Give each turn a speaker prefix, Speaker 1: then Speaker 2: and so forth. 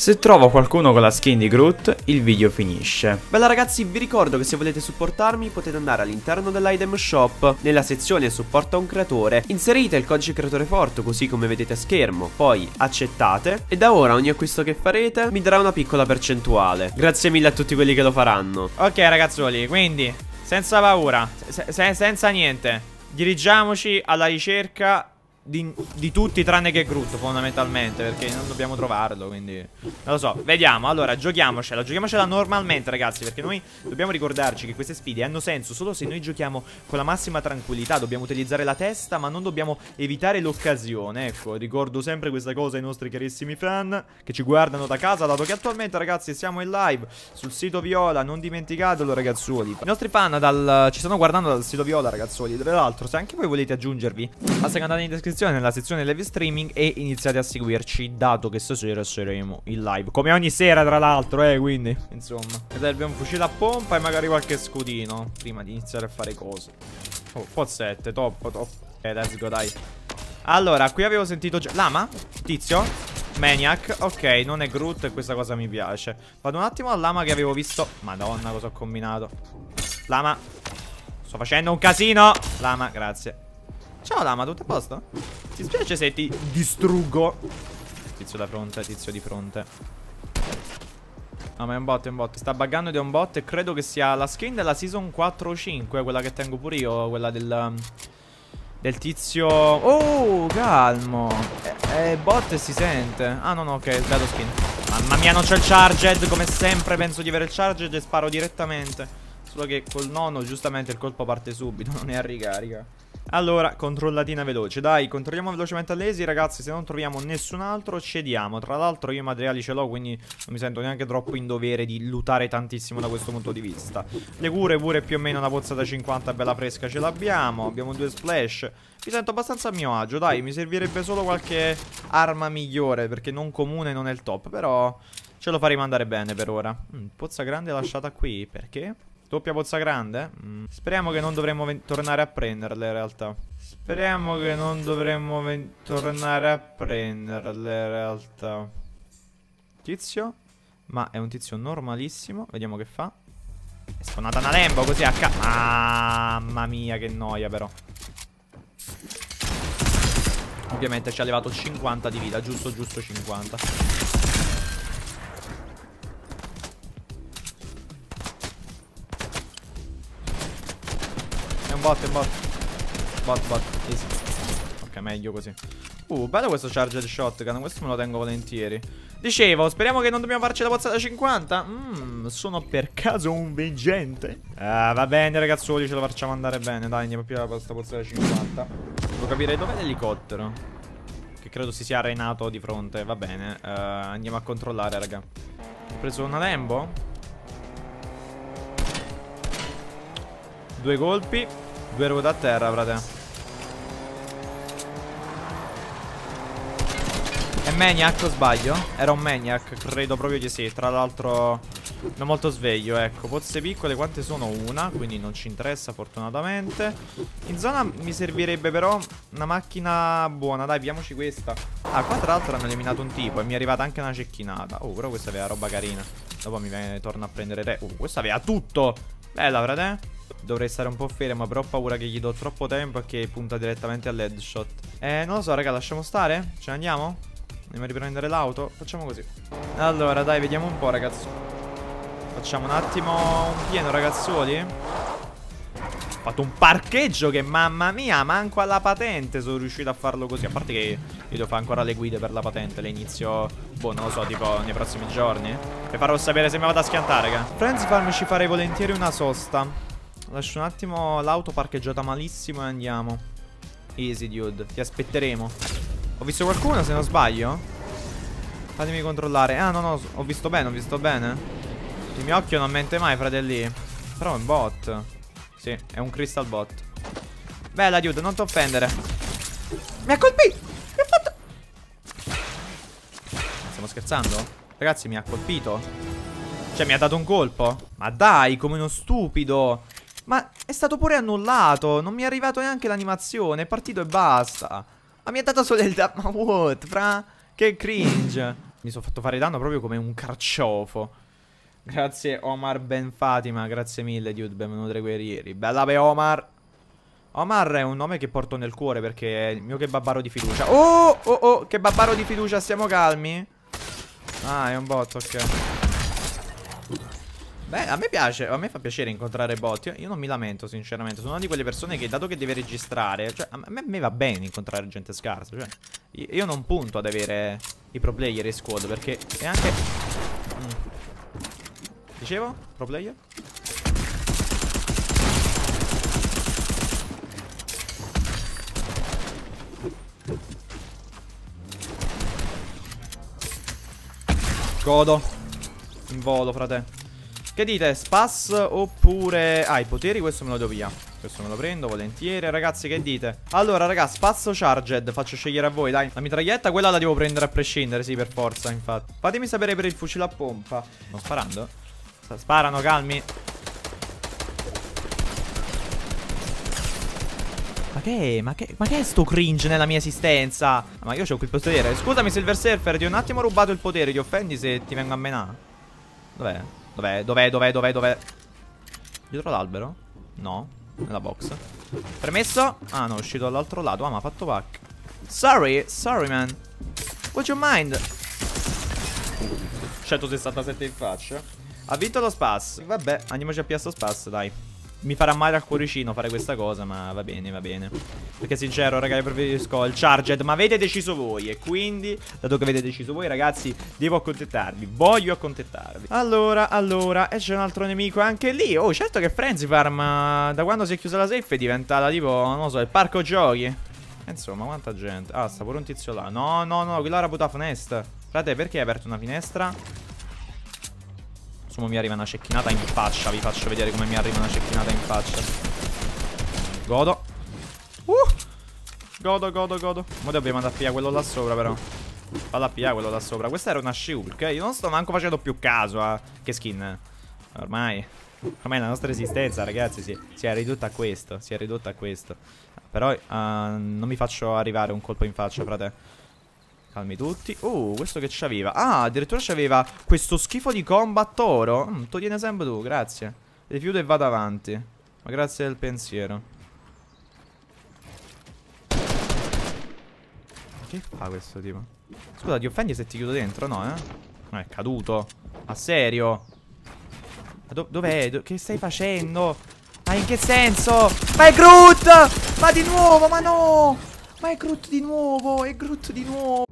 Speaker 1: Se trovo qualcuno con la skin di Groot, il video finisce.
Speaker 2: Bella ragazzi, vi ricordo che se volete supportarmi potete andare all'interno dell'item shop, nella sezione supporta un creatore, inserite il codice creatore forte così come vedete a schermo, poi accettate e da ora ogni acquisto che farete mi darà una piccola percentuale. Grazie mille a tutti quelli che lo faranno.
Speaker 1: Ok ragazzoli, quindi senza paura, senza niente, dirigiamoci alla ricerca di tutti tranne che Groot fondamentalmente, perché non dobbiamo trovarlo, quindi non lo so, vediamo. Allora giochiamocela normalmente ragazzi, perché noi dobbiamo ricordarci che queste sfide hanno senso solo se noi giochiamo con la massima tranquillità. Dobbiamo utilizzare la testa ma non dobbiamo evitare l'occasione. Ecco, ricordo sempre questa cosa ai nostri carissimi fan che ci guardano da casa, dato che attualmente ragazzi siamo in live sul sito Viola, non dimenticatelo ragazzuoli. I nostri fan ci stanno guardando dal sito Viola ragazzuoli. Tra l'altro se anche voi volete aggiungervi, basta che andate in descrizione nella sezione live streaming e iniziate a seguirci, dato che stasera saremo in live come ogni sera tra l'altro, quindi insomma mi serve un fucile a pompa e magari qualche scudino prima di iniziare a fare cose. Oh, pot7, top. Let's go, dai. Allora, qui avevo sentito già Lama? Tizio? Maniac? Ok, non è Groot e questa cosa mi piace. Vado un attimo al Lama che avevo visto. Madonna, cosa ho combinato. Lama, sto facendo un casino. Lama, grazie. Ciao Lama, tutto a posto? Ti spiace se ti distruggo? Tizio da fronte, tizio di fronte. No, ma è un bot, sta buggando ed è un bot e credo che sia la skin della season 4 o 5, quella che tengo pure io, quella del tizio. Oh, calmo. È bot e si sente. Ah no, ok, sbagliato skin. Mamma mia, non c'è il charged, come sempre penso di avere il charged e sparo direttamente. Solo che col nono giustamente il colpo parte subito, non è a ricarica. Allora, controllatina veloce, dai, controlliamo velocemente all'esi, ragazzi, se non troviamo nessun altro cediamo. Tra l'altro io i materiali ce l'ho, quindi non mi sento neanche troppo in dovere di lootare tantissimo da questo punto di vista. Le cure pure più o meno una pozza da 50 bella fresca ce l'abbiamo, abbiamo 2 splash. Mi sento abbastanza a mio agio, dai, mi servirebbe solo qualche arma migliore, perché non comune non è il top, però ce lo faremo andare bene per ora. Pozza grande lasciata qui, perché? Doppia pozza grande? Speriamo che non dovremmo tornare a prenderle in realtà. Speriamo che non dovremmo tornare a prenderle in realtà. Tizio? Ma è un tizio normalissimo. Vediamo che fa. È spawnata una Lambo così a mamma mia che noia però. Ovviamente ci ha levato 50 di vita. Giusto 50. È un bot. Bot, easy. Ok, meglio così. Bello questo charged shotgun, questo me lo tengo volentieri. Dicevo, speriamo che non dobbiamo farci la pozza da 50. Sono per caso un veggente? Va bene ragazzuoli, ce la facciamo andare bene. Dai, andiamo più alla pozza da 50. Devo capire dov'è l'elicottero, che credo si sia arenato di fronte. Va bene, andiamo a controllare raga. Ho preso una Lambo. 2 colpi, 2 ruote a terra, frate. È Maniac o sbaglio? Era un Maniac, credo proprio di sì. Tra l'altro non molto sveglio, ecco. Pozze piccole quante sono? Una, quindi non ci interessa fortunatamente. In zona mi servirebbe però una macchina buona. Dai, piamoci questa. Ah, qua tra l'altro hanno eliminato un tipo e mi è arrivata anche una cecchinata. Però questa aveva roba carina. Dopo torna a prendere re. Questa aveva tutto. Bella, frate. Dovrei stare un po' fermo, però ho paura che gli do troppo tempo e che punta direttamente all'headshot. Non lo so, raga, lasciamo stare? Ce ne andiamo? Andiamo a riprendere l'auto? Facciamo così. Allora, dai, vediamo un po', ragazzi. Facciamo un attimo un pieno, ragazzuoli. Ho fatto un parcheggio che, mamma mia, manco alla patente sono riuscito a farlo così. A parte che io devo fare ancora le guide per la patente. Le inizio, boh, non lo so, tipo nei prossimi giorni. Vi farò sapere se mi vado a schiantare, raga. Friends Farm ci farei volentieri una sosta. Lascio un attimo l'auto parcheggiata malissimo e andiamo. Easy dude, ti aspetteremo. Ho visto qualcuno se non sbaglio? Fatemi controllare. Ah no, ho visto bene, Il mio occhio non mente mai, fratelli. Però è un bot. Sì, è un crystal bot. Bella dude, non ti offendere. Mi ha colpito. Mi ha fatto. Stiamo scherzando? Ragazzi, mi ha colpito. Cioè mi ha dato un colpo. Ma dai, come uno stupido. Ma è stato pure annullato. Non mi è arrivato neanche l'animazione. È partito e basta. Ma mi ha dato solo il... Ma what, fra? Che cringe. Mi sono fatto fare danno proprio come un carciofo. Grazie Omar Ben Fatima. Grazie mille, dude. Benvenuto tra i guerrieri. Bella per Omar. Omar è un nome che porto nel cuore perché è il mio kebabbaro di fiducia. Oh, oh, oh, kebabbaro di fiducia, stiamo calmi. Ah, è un bot, ok. Beh, a me piace, a me fa piacere incontrare bot. Io non mi lamento, sinceramente. Sono una di quelle persone che, dato che deve registrare, cioè, a me va bene incontrare gente scarsa. Cioè, io non punto ad avere i pro player in squad perché è anche... Dicevo? Pro player? Godo. In volo, frate. Che dite? Spas oppure... Ah, i poteri questo me lo do via. Questo me lo prendo volentieri. Ragazzi, che dite? Allora, ragazzi, Spas o Charged? Faccio scegliere a voi, dai. La mitraglietta, quella la devo prendere a prescindere, sì, per forza, infatti. Fatemi sapere per il fucile a pompa. Sto sparando? Sparano, calmi. Ma che è sto cringe nella mia esistenza? Ma io c'ho qui il potere. Scusami Silver Surfer, ti ho un attimo rubato il potere. Ti offendi se ti vengo a menare? Dov'è? Dov'è? Dietro l'albero? No, nella box. Permesso? Ah no, è uscito dall'altro lato. Ah, ma ha fatto pack. Sorry man. Would you mind? 167 in faccia. Ha vinto lo Spas. Vabbè, andiamoci a piazza Spas, dai. Mi farà male al cuoricino fare questa cosa, ma va bene, va bene. Perché sincero, raga, io preferisco il Charged, ma avete deciso voi. E quindi, dato che avete deciso voi, ragazzi, devo accontentarvi. Voglio accontentarvi. Allora, e c'è un altro nemico anche lì. Oh, certo che Frenzy Farm, da quando si è chiusa la safe, è diventata tipo, non lo so, il parco giochi. Insomma, quanta gente. Ah, sta pure un tizio là. No, quella era puta finestra. Frate, perché hai aperto una finestra? Insomma, mi arriva una cecchinata in faccia. Vi faccio vedere come mi arriva una cecchinata in faccia. Godo. Godo. Mo dobbiamo andare a pigliare quello là sopra, però. Vado a pigliare quello là sopra. Questa era una Shulk, io non sto manco facendo più caso a... Che skin? Ormai la nostra esistenza, ragazzi, si è ridotta a questo. Però non mi faccio arrivare un colpo in faccia, frate. Calmi tutti. Questo che c'aveva? Ah, addirittura c'aveva questo schifo di combat oro. Tu tieni sempre tu, grazie. Rifiuto e vado avanti. Ma grazie del pensiero. Che fa questo tipo? Scusa, ti offendi se ti chiudo dentro, no, eh? No, è caduto. Ma serio? Dov'è? Che stai facendo? Ma in che senso? Ma è Groot! Ma di nuovo, ma no! Ma è Groot di nuovo!